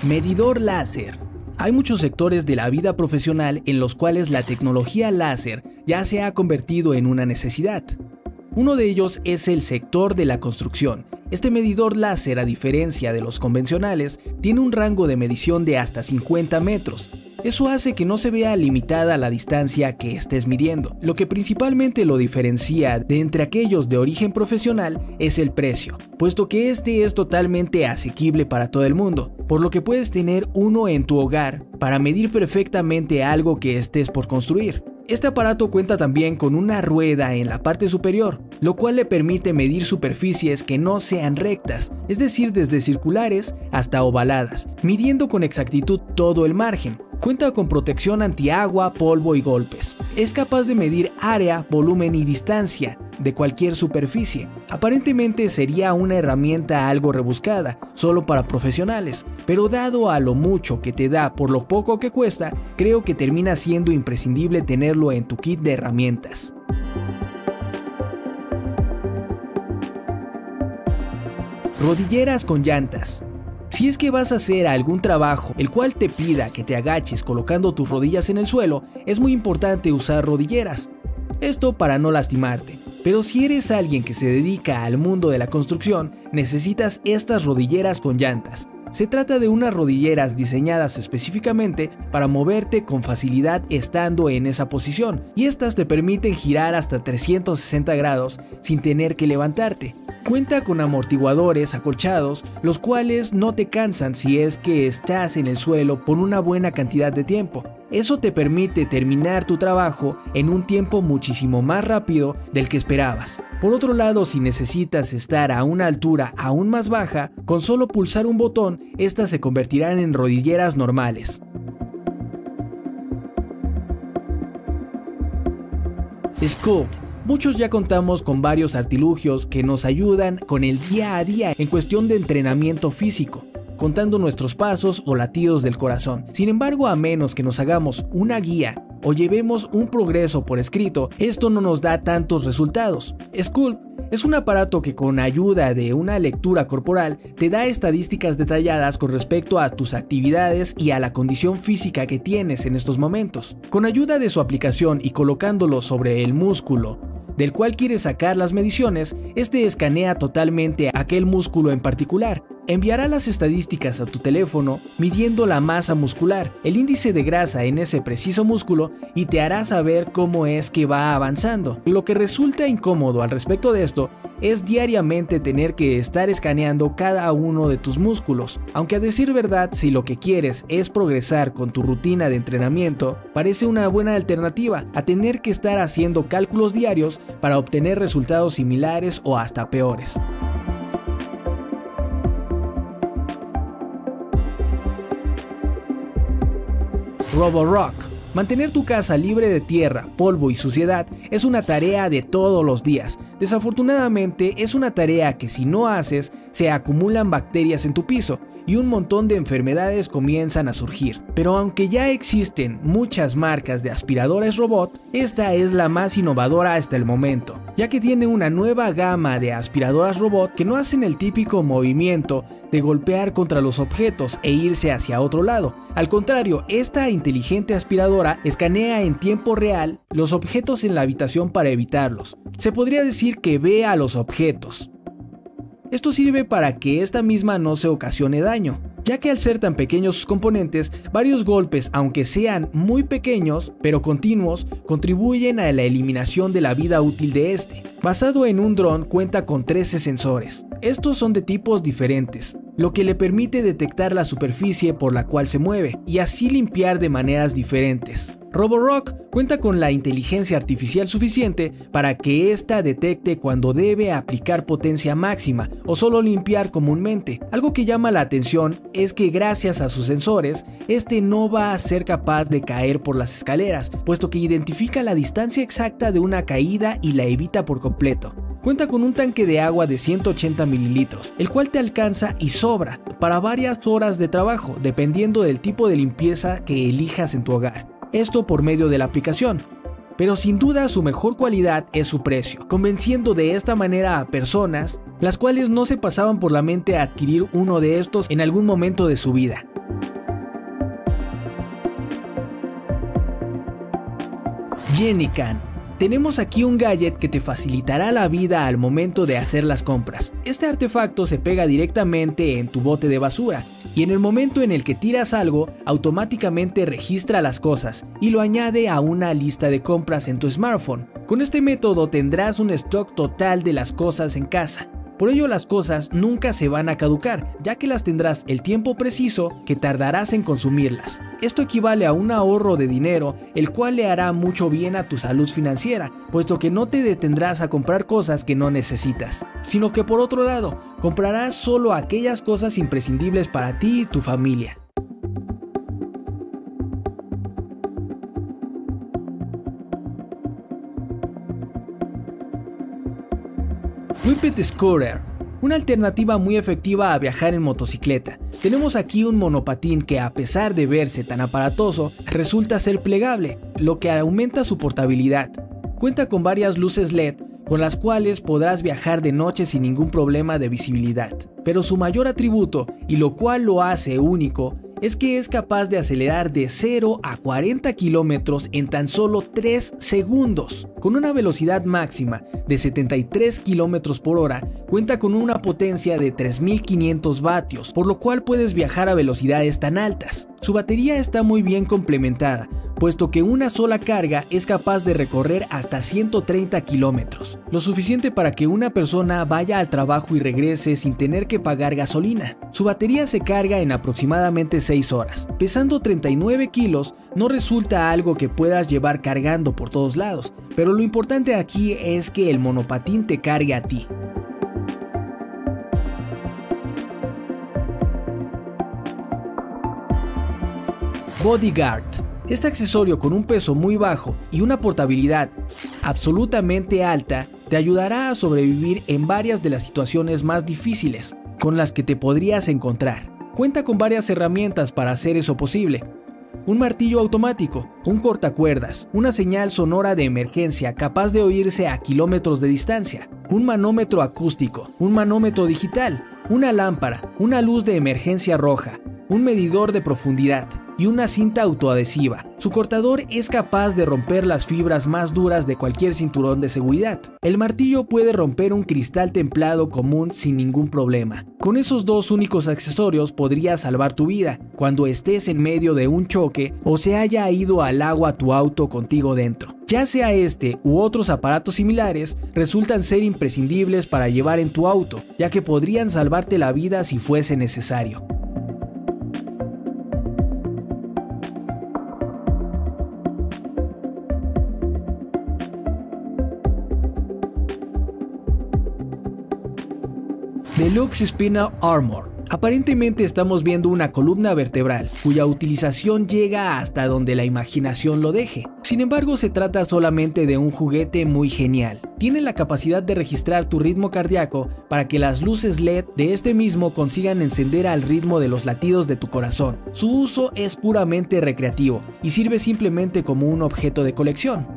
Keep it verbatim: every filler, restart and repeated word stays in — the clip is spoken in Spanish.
Medidor láser. Hay muchos sectores de la vida profesional en los cuales la tecnología láser ya se ha convertido en una necesidad. Uno de ellos es el sector de la construcción. Este medidor láser, a diferencia de los convencionales, tiene un rango de medición de hasta cincuenta metros. Eso hace que no se vea limitada la distancia que estés midiendo. Lo que principalmente lo diferencia de entre aquellos de origen profesional es el precio, puesto que este es totalmente asequible para todo el mundo, por lo que puedes tener uno en tu hogar para medir perfectamente algo que estés por construir. Este aparato cuenta también con una rueda en la parte superior, lo cual le permite medir superficies que no sean rectas, es decir, desde circulares hasta ovaladas, midiendo con exactitud todo el margen. Cuenta con protección antiagua, polvo y golpes. Es capaz de medir área, volumen y distancia de cualquier superficie. Aparentemente sería una herramienta algo rebuscada, solo para profesionales, pero dado a lo mucho que te da por lo poco que cuesta, creo que termina siendo imprescindible tenerlo en tu kit de herramientas. Rodilleras con llantas. Si es que vas a hacer algún trabajo el cual te pida que te agaches colocando tus rodillas en el suelo, es muy importante usar rodilleras. Esto para no lastimarte. Pero si eres alguien que se dedica al mundo de la construcción, necesitas estas rodilleras con llantas. Se trata de unas rodilleras diseñadas específicamente para moverte con facilidad estando en esa posición, y estas te permiten girar hasta trescientos sesenta grados sin tener que levantarte. Cuenta con amortiguadores acolchados, los cuales no te cansan si es que estás en el suelo por una buena cantidad de tiempo. Eso te permite terminar tu trabajo en un tiempo muchísimo más rápido del que esperabas. Por otro lado, si necesitas estar a una altura aún más baja, con solo pulsar un botón, estas se convertirán en rodilleras normales. Scope. Muchos ya contamos con varios artilugios que nos ayudan con el día a día en cuestión de entrenamiento físico, contando nuestros pasos o latidos del corazón. Sin embargo, a menos que nos hagamos una guía o llevemos un progreso por escrito, esto no nos da tantos resultados. Sculpt es un aparato que con ayuda de una lectura corporal te da estadísticas detalladas con respecto a tus actividades y a la condición física que tienes en estos momentos. Con ayuda de su aplicación y colocándolo sobre el músculo del cual quieres sacar las mediciones, este escanea totalmente aquel músculo en particular. Enviará las estadísticas a tu teléfono midiendo la masa muscular, el índice de grasa en ese preciso músculo, y te hará saber cómo es que va avanzando. Lo que resulta incómodo al respecto de esto es diariamente tener que estar escaneando cada uno de tus músculos, aunque a decir verdad, si lo que quieres es progresar con tu rutina de entrenamiento, parece una buena alternativa a tener que estar haciendo cálculos diarios para obtener resultados similares o hasta peores. Roborock. Mantener tu casa libre de tierra, polvo y suciedad es una tarea de todos los días. Desafortunadamente es una tarea que si no haces, se acumulan bacterias en tu piso y un montón de enfermedades comienzan a surgir. Pero aunque ya existen muchas marcas de aspiradores robot, esta es la más innovadora hasta el momento, ya que tiene una nueva gama de aspiradoras robot que no hacen el típico movimiento de golpear contra los objetos e irse hacia otro lado. Al contrario, esta inteligente aspiradora escanea en tiempo real los objetos en la habitación para evitarlos. Se podría decir que ve a los objetos. Esto sirve para que esta misma no se ocasione daño, ya que al ser tan pequeños sus componentes, varios golpes, aunque sean muy pequeños pero continuos, contribuyen a la eliminación de la vida útil de este. Basado en un dron, cuenta con trece sensores. Estos son de tipos diferentes, lo que le permite detectar la superficie por la cual se mueve y así limpiar de maneras diferentes. Roborock cuenta con la inteligencia artificial suficiente para que ésta detecte cuando debe aplicar potencia máxima o solo limpiar comúnmente. Algo que llama la atención es que gracias a sus sensores, este no va a ser capaz de caer por las escaleras, puesto que identifica la distancia exacta de una caída y la evita por completo. Cuenta con un tanque de agua de ciento ochenta mililitros, el cual te alcanza y sobra para varias horas de trabajo, dependiendo del tipo de limpieza que elijas en tu hogar. Esto por medio de la aplicación. Pero sin duda su mejor cualidad es su precio, convenciendo de esta manera a personas las cuales no se pasaban por la mente a adquirir uno de estos en algún momento de su vida. Genican. Tenemos aquí un gadget que te facilitará la vida al momento de hacer las compras. Este artefacto se pega directamente en tu bote de basura y en el momento en el que tiras algo, automáticamente registra las cosas y lo añade a una lista de compras en tu smartphone. Con este método tendrás un stock total de las cosas en casa. Por ello las cosas nunca se van a caducar, ya que las tendrás el tiempo preciso que tardarás en consumirlas. Esto equivale a un ahorro de dinero, el cual le hará mucho bien a tu salud financiera, puesto que no te detendrás a comprar cosas que no necesitas, sino que por otro lado, comprarás solo aquellas cosas imprescindibles para ti y tu familia. Whippet Scooter, una alternativa muy efectiva a viajar en motocicleta. Tenemos aquí un monopatín que, a pesar de verse tan aparatoso, resulta ser plegable, lo que aumenta su portabilidad. Cuenta con varias luces L E D con las cuales podrás viajar de noche sin ningún problema de visibilidad. Pero su mayor atributo, y lo cual lo hace único, es que es capaz de acelerar de cero a cuarenta kilómetros en tan solo tres segundos. Con una velocidad máxima de setenta y tres kilómetros por hora, cuenta con una potencia de tres mil quinientos vatios, por lo cual puedes viajar a velocidades tan altas. Su batería está muy bien complementada, puesto que una sola carga es capaz de recorrer hasta ciento treinta kilómetros, lo suficiente para que una persona vaya al trabajo y regrese sin tener que pagar gasolina. Su batería se carga en aproximadamente seis horas. Pesando treinta y nueve kilos, no resulta algo que puedas llevar cargando por todos lados, pero lo importante aquí es que el monopatín te cargue a ti. Bodyguard. Este accesorio, con un peso muy bajo y una portabilidad absolutamente alta, te ayudará a sobrevivir en varias de las situaciones más difíciles con las que te podrías encontrar. Cuenta con varias herramientas para hacer eso posible. Un martillo automático, un cortacuerdas, una señal sonora de emergencia capaz de oírse a kilómetros de distancia, un manómetro acústico, un manómetro digital, una lámpara, una luz de emergencia roja, un medidor de profundidad y una cinta autoadhesiva. Su cortador es capaz de romper las fibras más duras de cualquier cinturón de seguridad. El martillo puede romper un cristal templado común sin ningún problema. Con esos dos únicos accesorios podrías salvar tu vida cuando estés en medio de un choque o se haya ido al agua tu auto contigo dentro. Ya sea este u otros aparatos similares, resultan ser imprescindibles para llevar en tu auto, ya que podrían salvarte la vida si fuese necesario. Deluxe Spinal Armor. Aparentemente estamos viendo una columna vertebral, cuya utilización llega hasta donde la imaginación lo deje. Sin embargo, se trata solamente de un juguete muy genial. Tiene la capacidad de registrar tu ritmo cardíaco para que las luces L E D de este mismo consigan encender al ritmo de los latidos de tu corazón. Su uso es puramente recreativo y sirve simplemente como un objeto de colección.